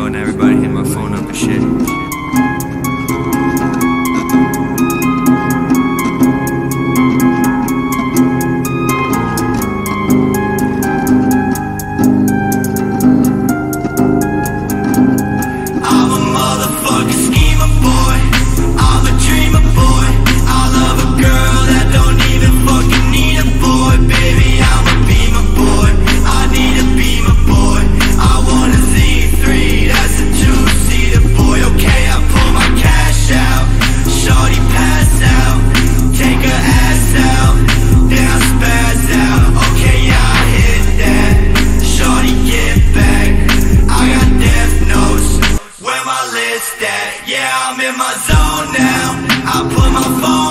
and everybody hitting my phone up and shit. I'm a motherfucking schemer boy, I'm a dreamer boy, I love a girl that don't even fucking need a boy. Baby, I'ma be my boy, I need to be my boy. I want a Z3, that's a two-seater boy. Okay, I pull my cash out, shorty pass out, take her ass out, then I spaz out. Okay, yeah, I hit that, shorty get back, I got death notes, where my list at? Yeah, I'm in my zone now, I put my phone